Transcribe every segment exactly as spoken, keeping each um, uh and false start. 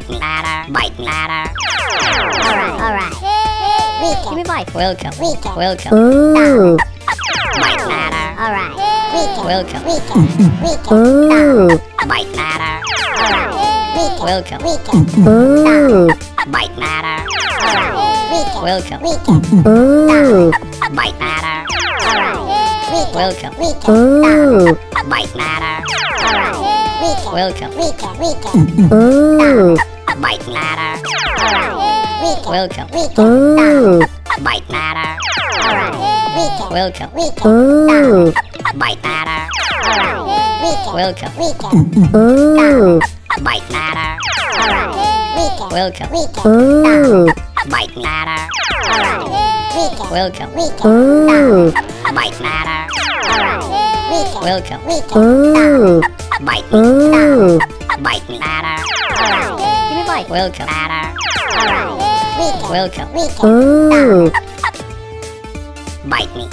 Bite me, matter. Bite me, matter. Alright, alright. Weekend. Give me bite. Welcome. Weekend. Welcome. Ooh. Bite matter. Alright. Weekend. Welcome. Weekend. Weekend. Ooh. Bite matter. Alright. Weekend. Welcome. Weekend. Ooh. Bite matter. Alright. Weekend. Welcome. Weekend. Ooh. Bite matter. Alright. Weekend. Welcome. Weekend. Ooh. Bite matter. Alright. Weekend. Welcome. Weekend. Weekend. Ooh. Bite matter. Alright. Weekend. Welcome. Weekend. Ooh. Bite matter. Alright. Weekend. Welcome. Weekend. Ooh. Bite matter. Alright. Weekend. Welcome. Weekend. Ooh. Bite matter. Alright. Weekend. Welcome. Weekend. Ooh. Bite matter. Alright. Weekend. Welcome. Weekend. Ooh. Bite matter. Alright. Weekend. Welcome. Weekend. Ooh. Bite me. Ooh. Bite me matter. Alright. Give me bite. Welcome. Matter. Alright. Weekend. Welcome. Weekend. Ooh. Bite me.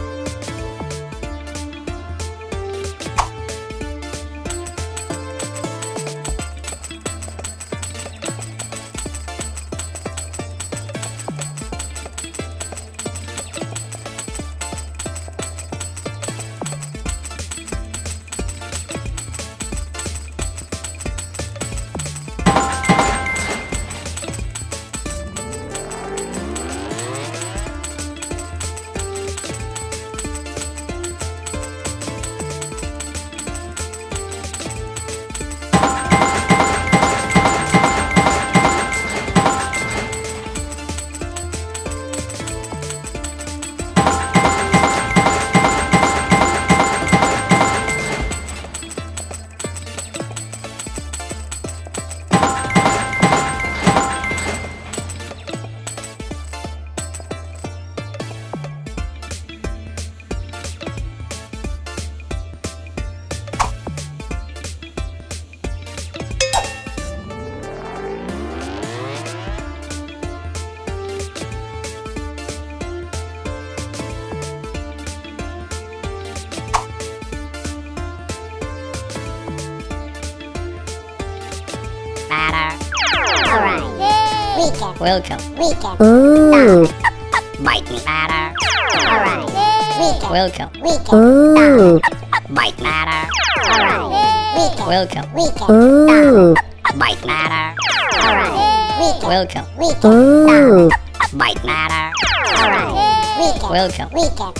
Matter. Alright. Weekend. Welcome. Weekend. Ooh. Bite me. Matter. Alright. Weekend. Welcome. Weekend. Ooh. Bite matter. Alright. Weekend. Welcome. Weekend. Ooh. Bite matter. Alright. Weekend. Welcome. Weekend. Ooh. Bite matter. Alright. Weekend. Welcome. Weekend.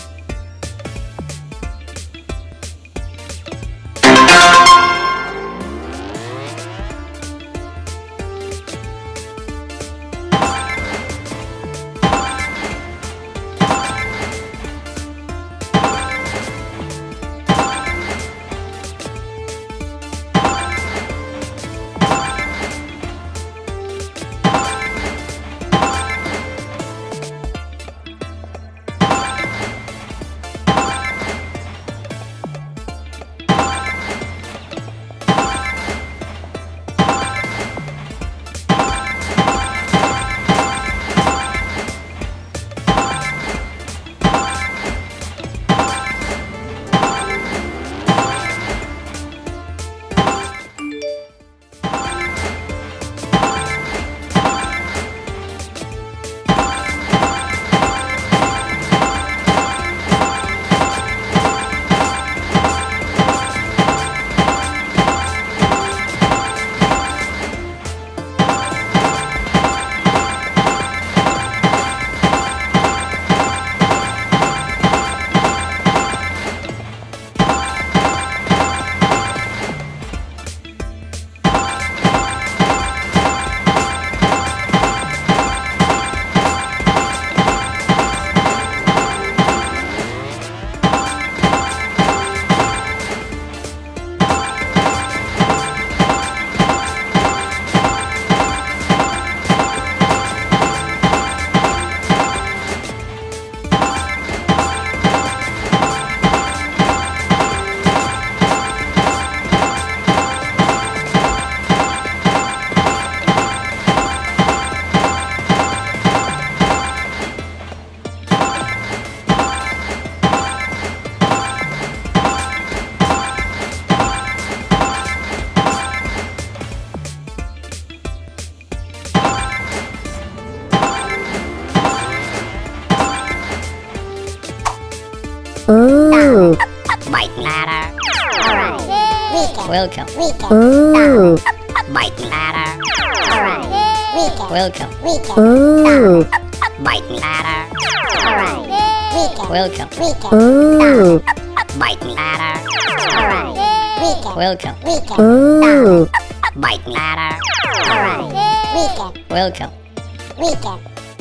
Ooh. Bite me. Ladder. Alright. Weekend. Welcome. Weekend. Ooh. Bite me. Ladder. Alright. Weekend. Welcome. Weekend. Ooh. Bite me. Ladder. Alright. Weekend. Welcome. Weekend. Ooh. Bite me. Ladder. Alright. Weekend. Welcome. Weekend. Ooh. Bite me. Ladder. Alright. Weekend. Welcome. Weekend.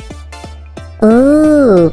Ooh.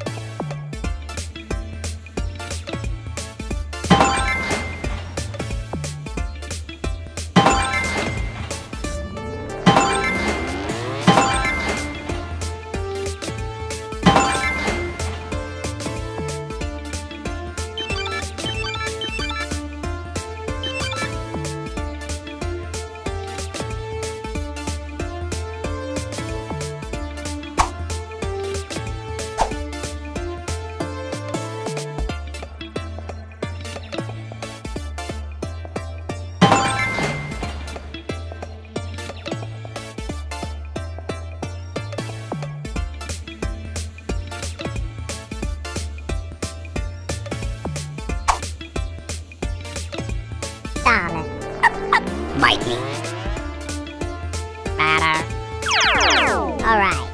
Dollar. Bite me. Ladder. Alright.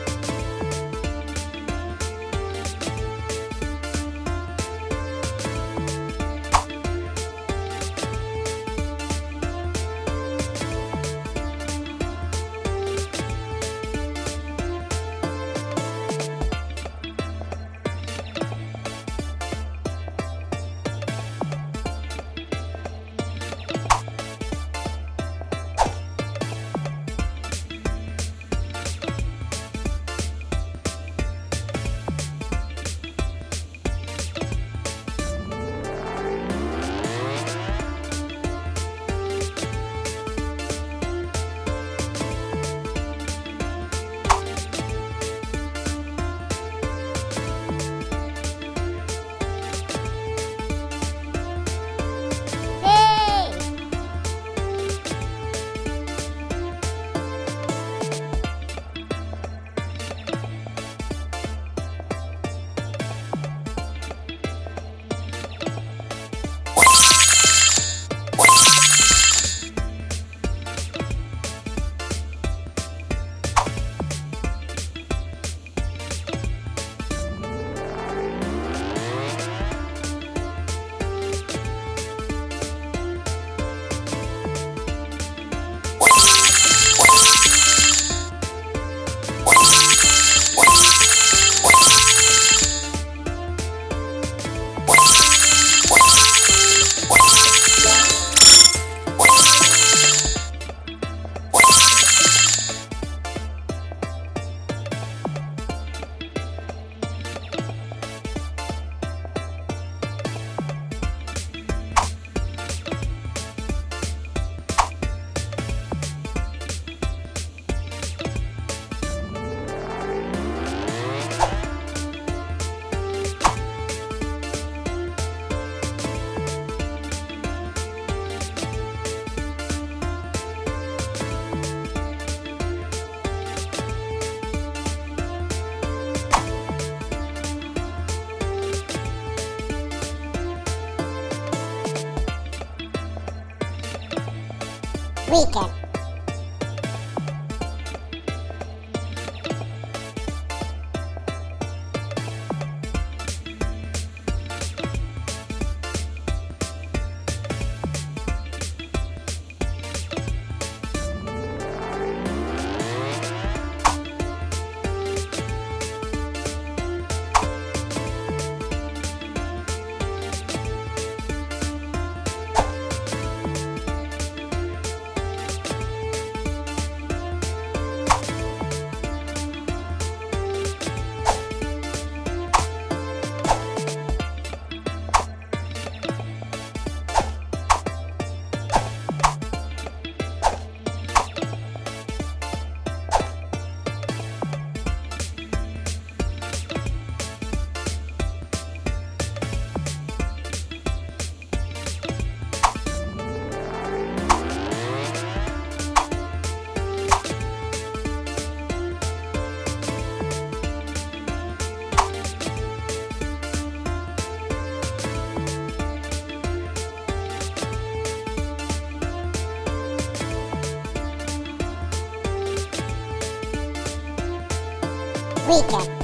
Weekend. Weekend.